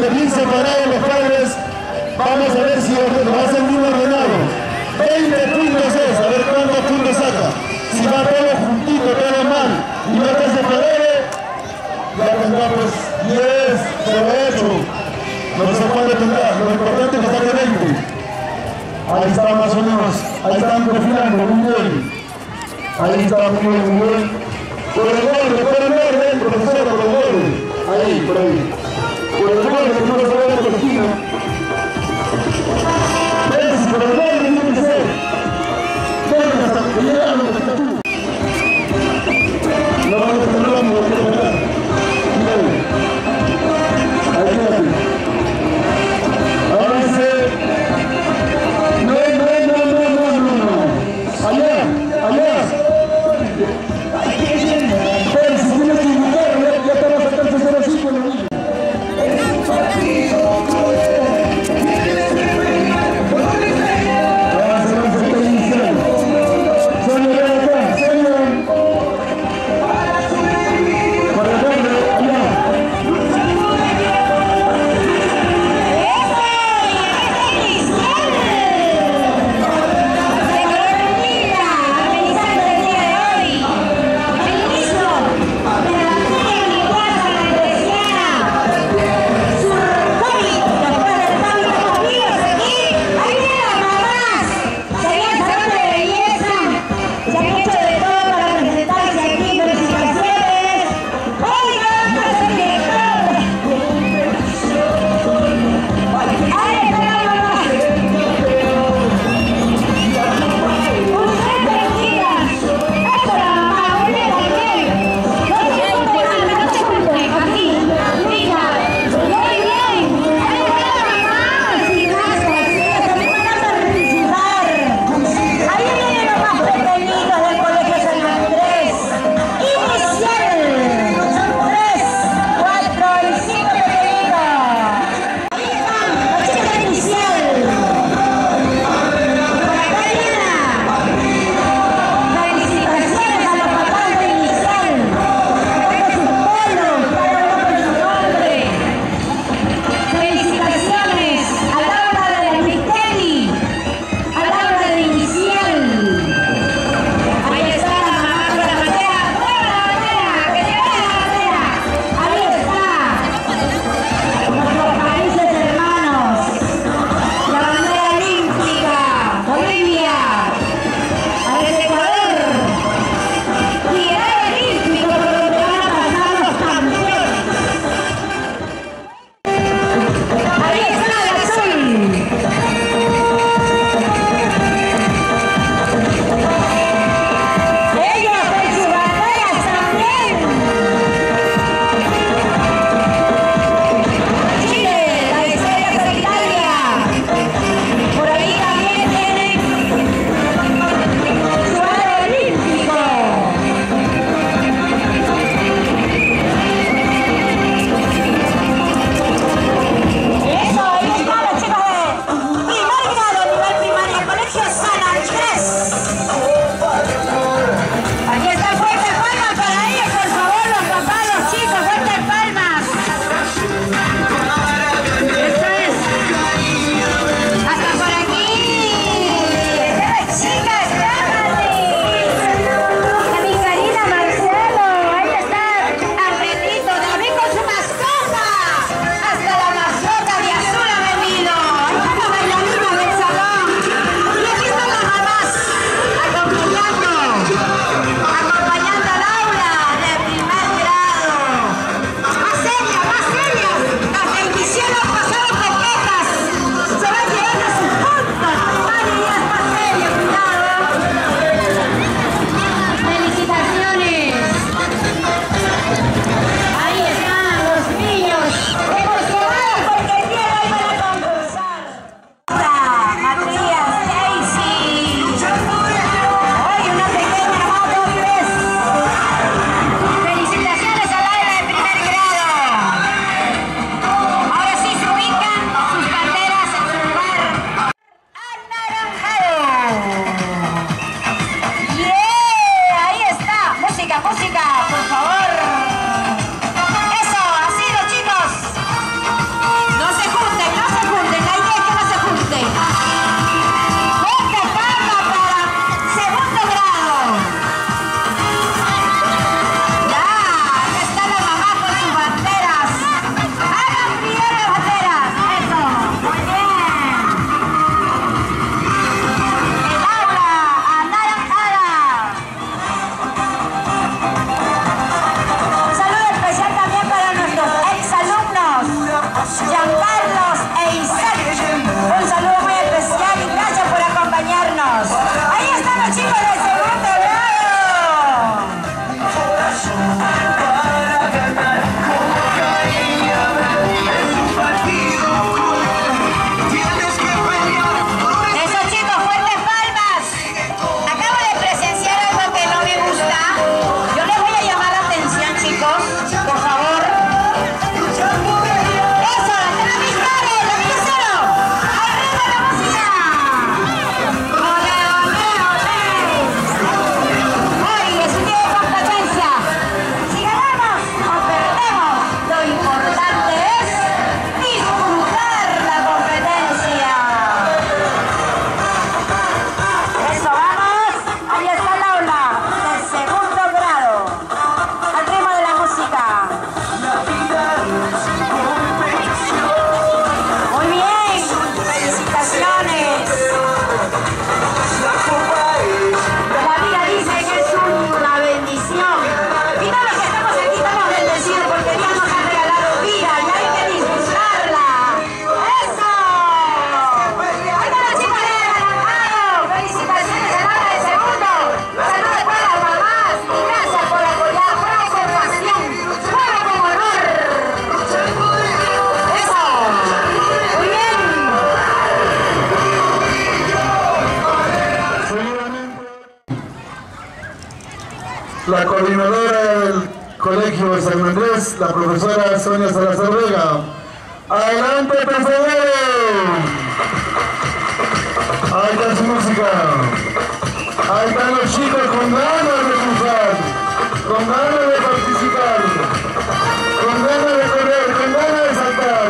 bien separados los padres. Vamos a ver si va a ser bien ordenado. 20 puntos es, a ver cuántos puntos saca. Si va todo juntito, todo mal, y no está separado, ya tendrá pues 10, 8, no sé cuánto tendrá, lo importante es que saque 20. Ahí está más o menos, ahí están perfilando, muy bien. Ahí está muy bien. Por el borde, profesor, por el borde. Ahí, por ahí. Por el borde, que no se vea la esquina. ¿Ves? Por el borde tiene que ser. Ven hasta que llega a lo que está tú. No vamos a tener la mujer que está. Mírale. Ahí quédate. Ahora dice. No. Allá. Pero si tienes que indicar, ya te vas a sacar 0-5 en la vida. la coordinadora del Colegio San Andrés, la profesora Sonia Salazar Vega. ¡Adelante, profesores! Ahí está su música. Ahí están los chicos con ganas de triunfar, con ganas de participar, con ganas de correr, con ganas de saltar.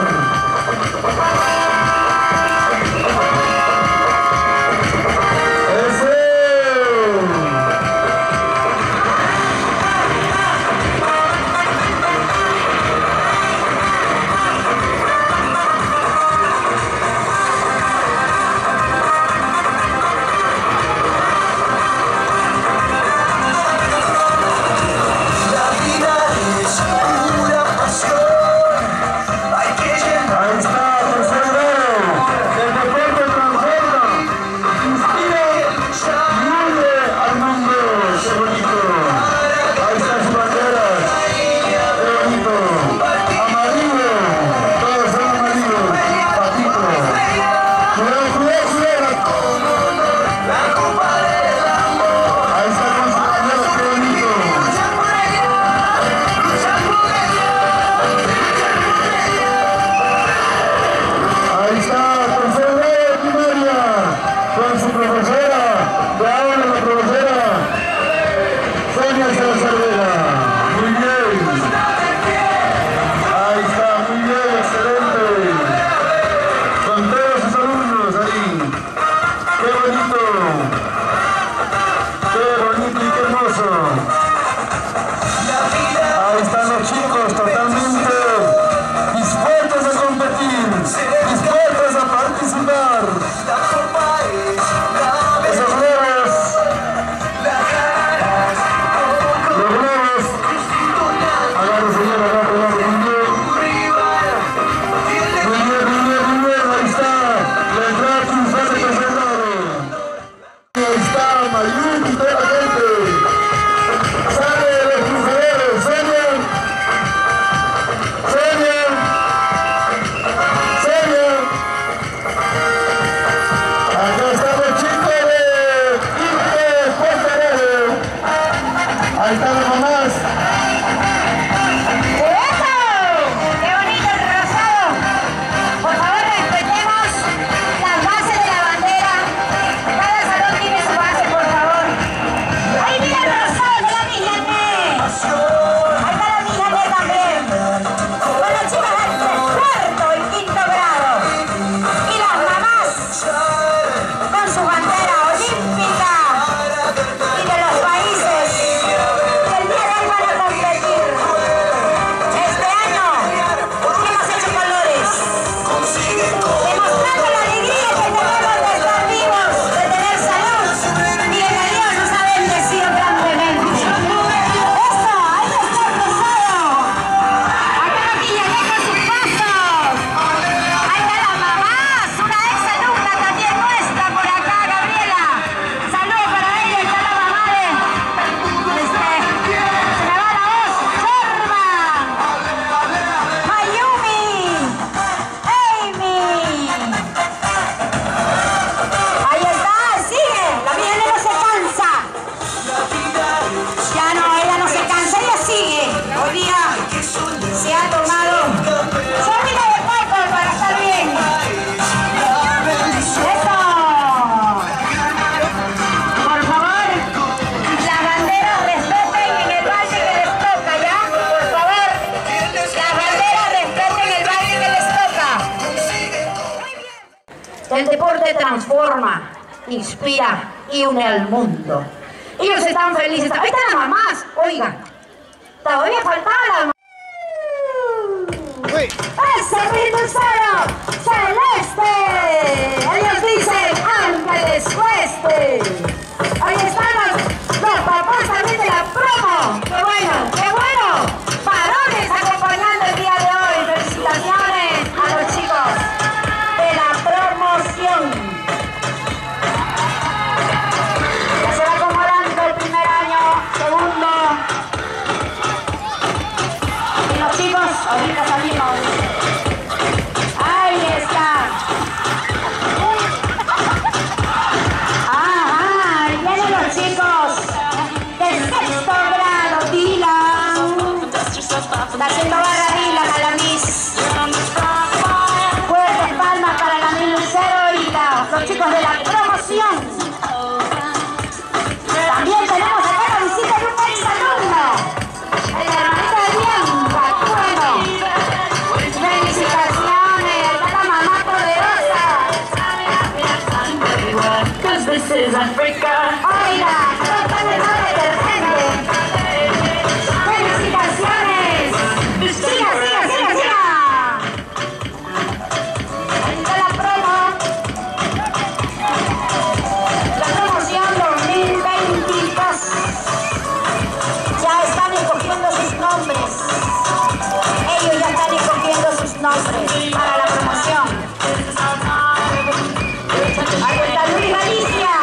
El deporte transforma, inspira y une al mundo. Ellos están felices. Ahí están las mamás. Oigan, todavía faltaba la mamá. ¡Ese ritmo celeste! Ellos dicen, aunque les cueste. Ahí están los papás también de la promo. ¡Qué bueno, qué bueno! Varones acompañando el día de hoy. Felicitaciones a los chicos de la promoción. Ya se va acomodando el primer año, segundo. Y los chicos, ahorita salimos. Ahí está. Ajá, vienen los chicos del sexto grado. Oiga, toca el mejor detergente. ¡Felicitaciones! ¡Siga! Ahí está la promo. La promoción 2022. Ya están escogiendo sus nombres. Ellos ya están escogiendo sus nombres para la promoción. Ahí está Luis Galicia.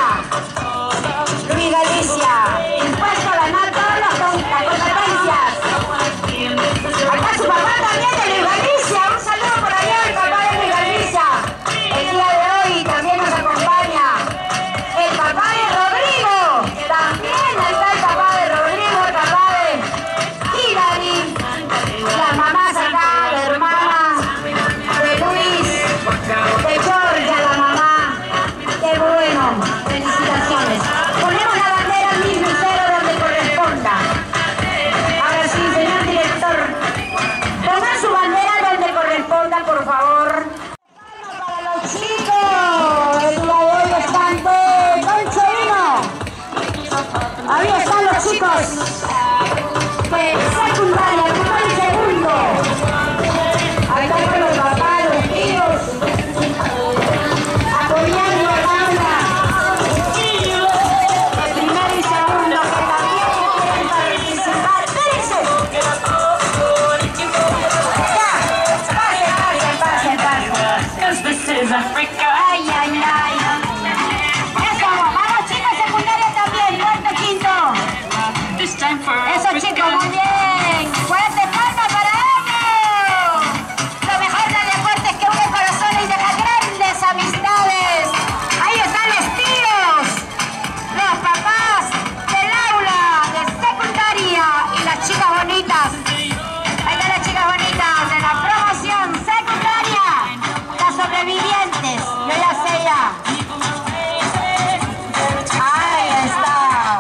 Impuesto a ganar todas las competencias. Acá su papá también de Luis Galicia. Un saludo por allá al papá de Luis Galicia. El día de hoy también nos acompaña el papá de Rodrigo. También está el papá de Rodrigo, el papá de Hilary. Las mamás acá, la hermana de Luis, de Georgia, la mamá. Qué bueno. Felicitaciones. Ponemos la bandera al mismo cero donde corresponda. Ahora sí, señor director. Pongan su bandera donde corresponda, por favor. Para los chicos. El día de hoy están de Dolce Vino. Ahí están los chicos de secundaria, el segundo. Ahí están con los papás, los tíos. Apoyando a Laura. El primero y segundo que también quieren participar. ¡Espérense! Ya, pasen. Ay. Eso, vamos chicos, secundaria también, cuarto, quinto. Eso chicos, muy bien. Fuerte palma para ellos. Lo mejor del deporte es que une corazones y deja grandes amistades. Ahí están los tíos, los papás del aula de secundaria y las chicas bonitas. Ahí están las chicas bonitas de la promoción secundaria. Las sobrevivientes, yo ya sé ya. Ahí está.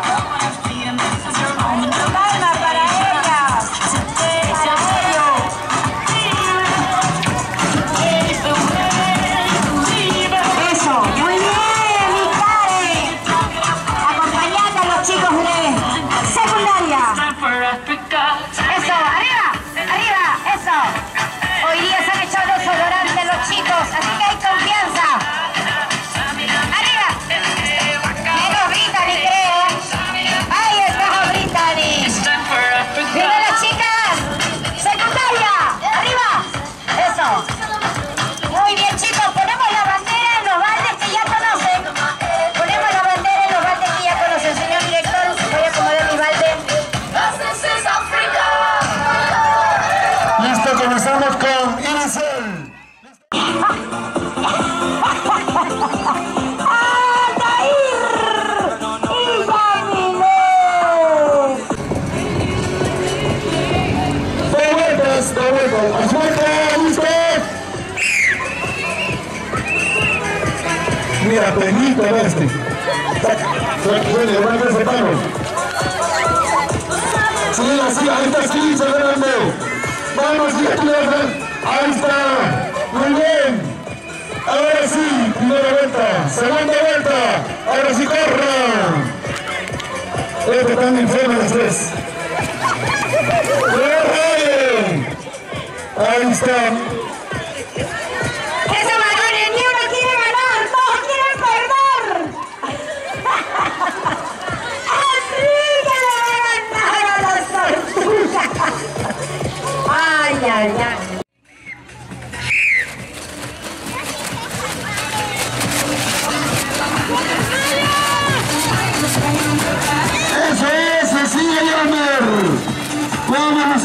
Palma para ellas, para ellos. Eso, muy bien, mi Karen. Acompañando a los chicos de secundaria. Eso, arriba, eso. Hoy día se han echado desodorante los chicos, así que hay confianza. Arriba. Menos Brittany, creo. Ahí está Brittany. ¡Viva las chicas! ¡Secundaria! ¡Arriba! Eso. Muy bien, chicos. Ponemos la bandera en los baldes que ya conocen. Ponemos la bandera en los baldes que ya conocen. Señor director, voy a acomodar mi balde. Listo, comenzamos con Irisel. Dos vueltas, ¡suelta! ¡Listo! Mira, peñito en este. Suele, levanta ese palo. Sí, así, ahí está, sí, Fernando. Vamos, ya tú, ahí está. Muy bien. Ahora sí, primera vuelta, segunda vuelta. Ahora sí, corran. Están enfermos los tres. Ahí está. ¡Esos varones ni uno quiere ganar! ¡Todos quieren perder! ¡Enrique le va a ganar a las tortugas! ¡Ay! Eso es, así, Elmer. Vámonos.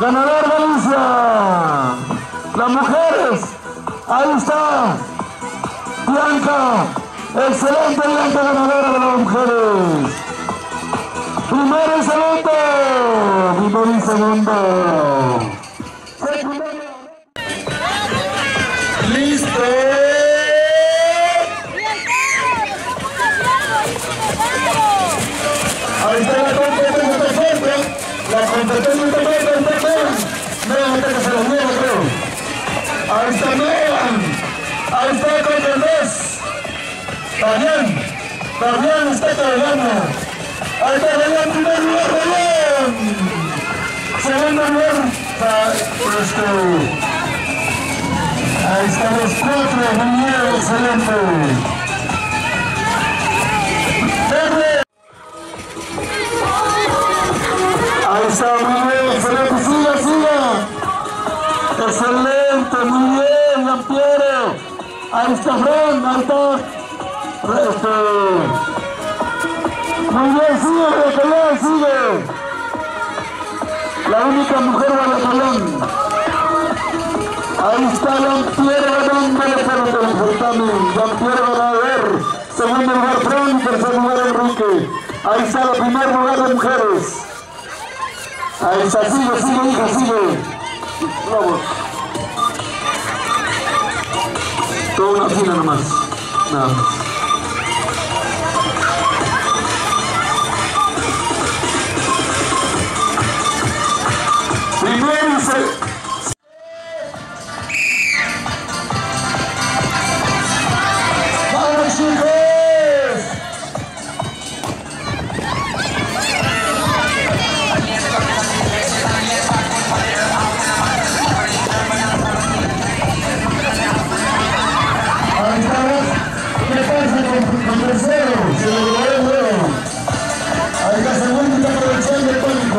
Ganador Galicia. Las mujeres. Ahí está. Bianca. Excelente Bianca, ganadora de las mujeres. Primero y segundo. Primero y segundo. Listo. Ahí está la competencia perfecta. La competencia perfecta. Nuevamente que se lo niega, creo. Ahí está Megan. Ahí está contra el 10. También está cargando. Ahí está Damián, primer lugar, Damián. Segundo lugar, ahí están los 4, muy bien, excelente. Ahí está, muy bien, excelente, siga. Excelente, muy bien, Lampiero. Ahí está Fran, ahí está. Muy bien, sigue. La única mujer Guadalajara. Ahí está Lampiero ganándole por el certamen. Lampiero ganador. Segundo lugar Fran y tercer lugar Enrique. Ahí está el primer lugar de mujeres. Ahí está, sigue, hija, sigue. Vamos. Toda una fila nomás. Nada más. Primero y segundo. ¡Vamos, chicos! Ahí estamos. ¿Qué pasa con tercero? Se lo llevaron luego. Ahí está segundo y está aprovechando el pánico.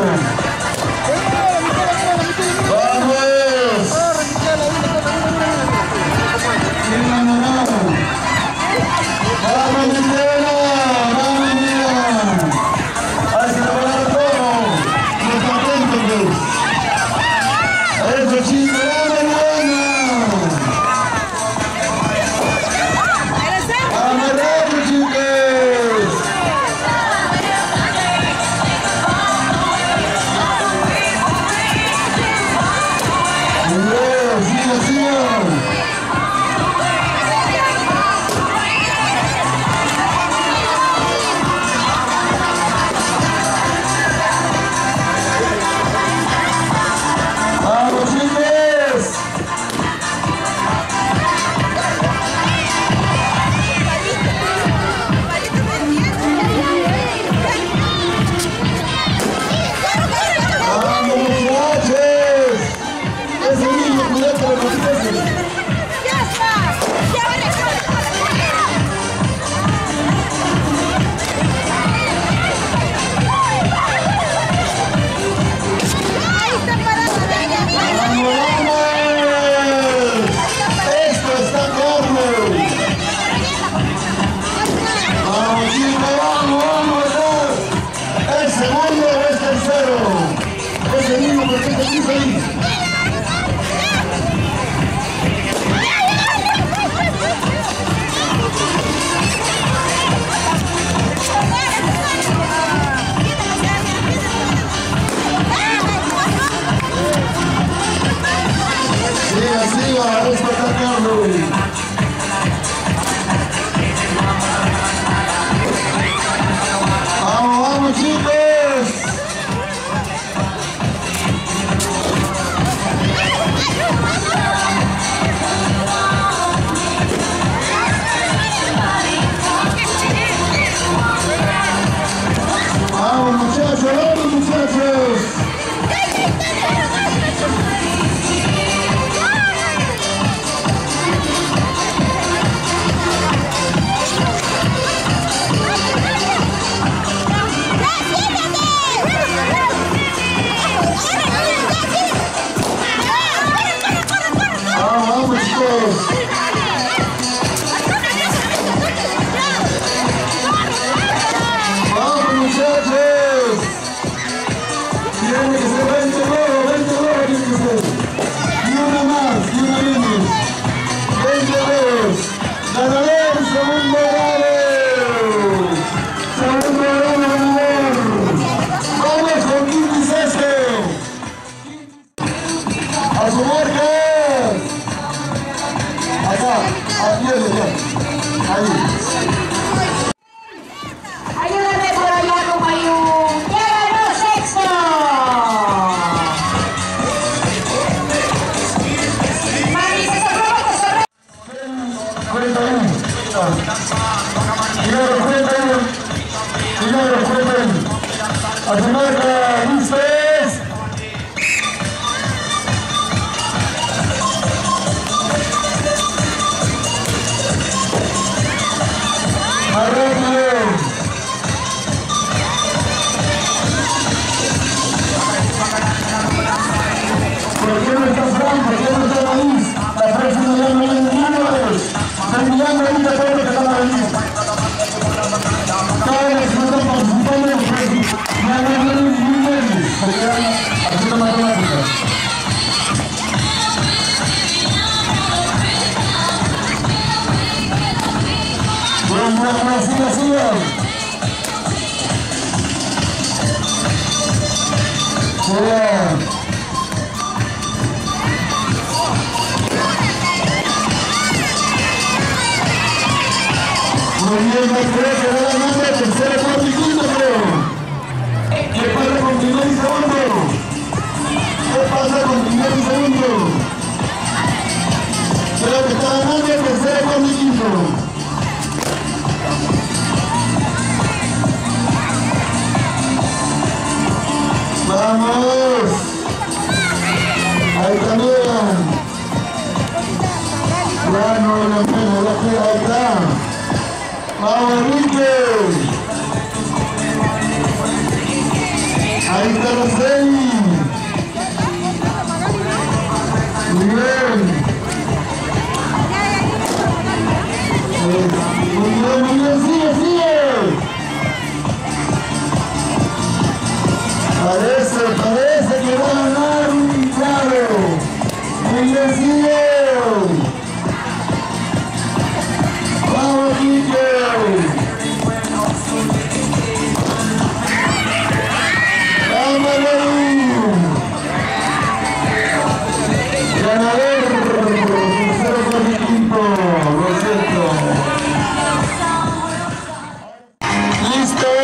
Señores, cuenten a su marca, listos. Arranque. ¿Por qué no está Franco? ¿Por qué no está Maíz? La próxima ya no hay niños. Terminando ahorita todo lo que están a venir. Todos los que están participando ya no hay niños. Serían haciendo matemáticas. Bueno, sigan. Bien. Muy bien, creo que va ganando el tercero por quinto, creo. ¿Qué pasa con primer y segundo? ¿Qué pasa con primer y segundo? Creo que está ganando el tercero por quinto. ¡Vamos! Ahí también. Ya no, ahí está. ¡Vamos, Enrique! Ahí está Roseli. Muy bien. Muy bien, sigue. Parece que va a ganar un claro. Muy bien, sigue. ¡Vamos, Quique! ¡Vamos, León! Ganador, tercero por mi equipo, lo siento. ¡Listos!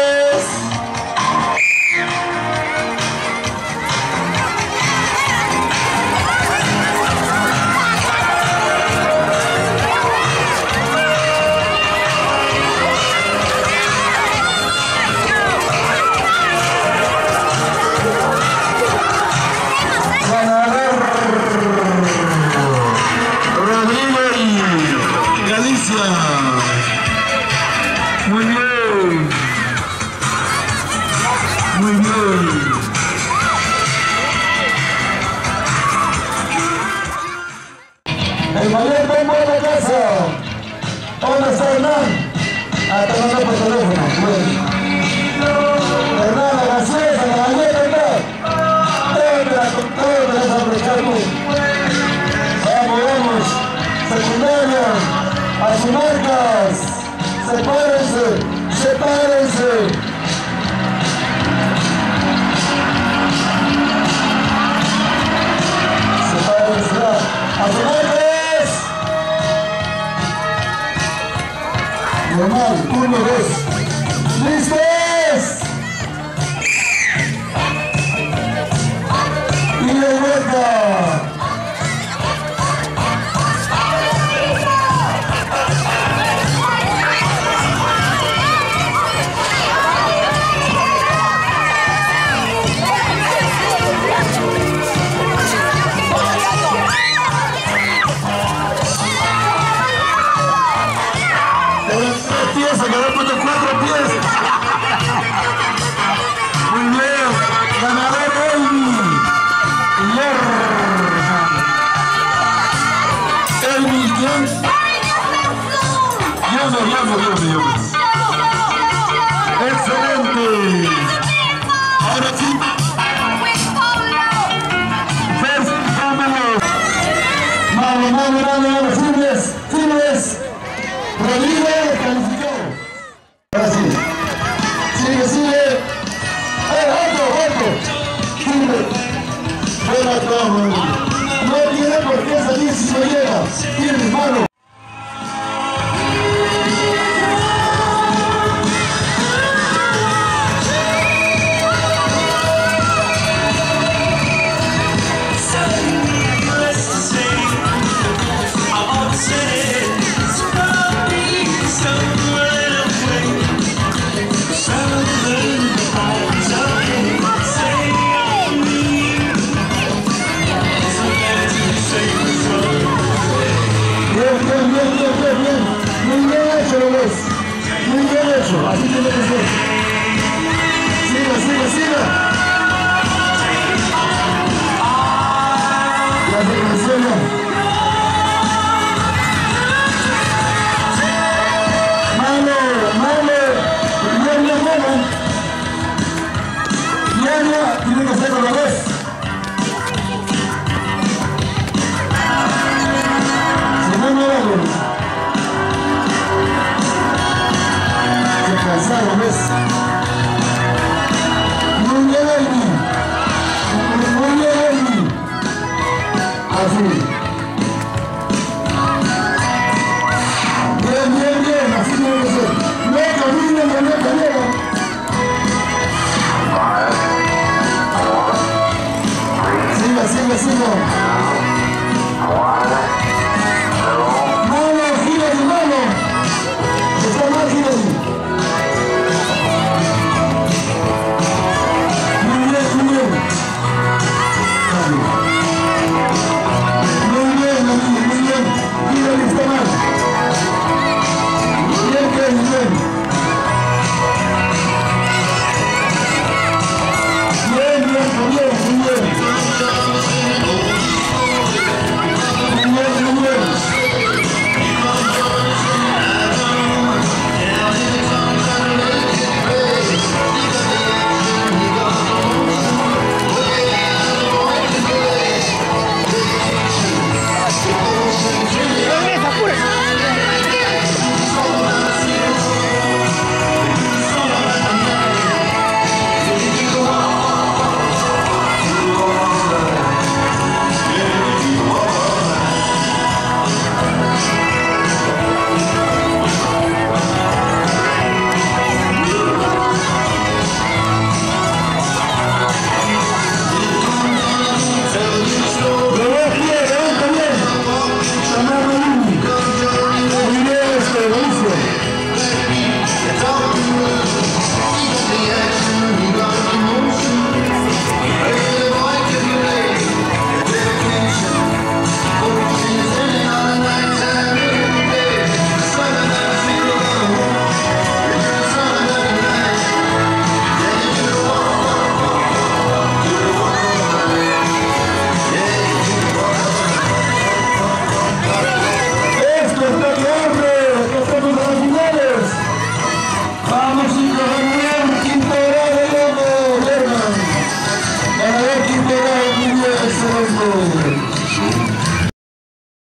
Muy bien. Muy bien. El mayor bombo de la casa. ¿Dónde está Hernán? Te mando por teléfono. Bueno. Hernán, la gaseosa, la galleta, ¿no? Te vas a aprovechar tú. Vamos. Secundaria. A sus marcas. Sepárense. A sus marcas. Normal, 1, 2. ¡Listos! Y de vuelta. Se quedó con los 4 pies. Muy bien. Ganador Elmi. Elmi, ¿quién? Dios. Excelente. Ahora sí. Vamos. Firmes. Rodríguez calificó. Ahora sí. Sigue. Alto. Firme. Buena toma. No tiene por qué salir si no llega. Firme, mano. Pacheco, ¿lo ves? Simón Morales. Se cansaron, ¿ves? Muy bien, Elvi. Muy bien, Elvi. Así.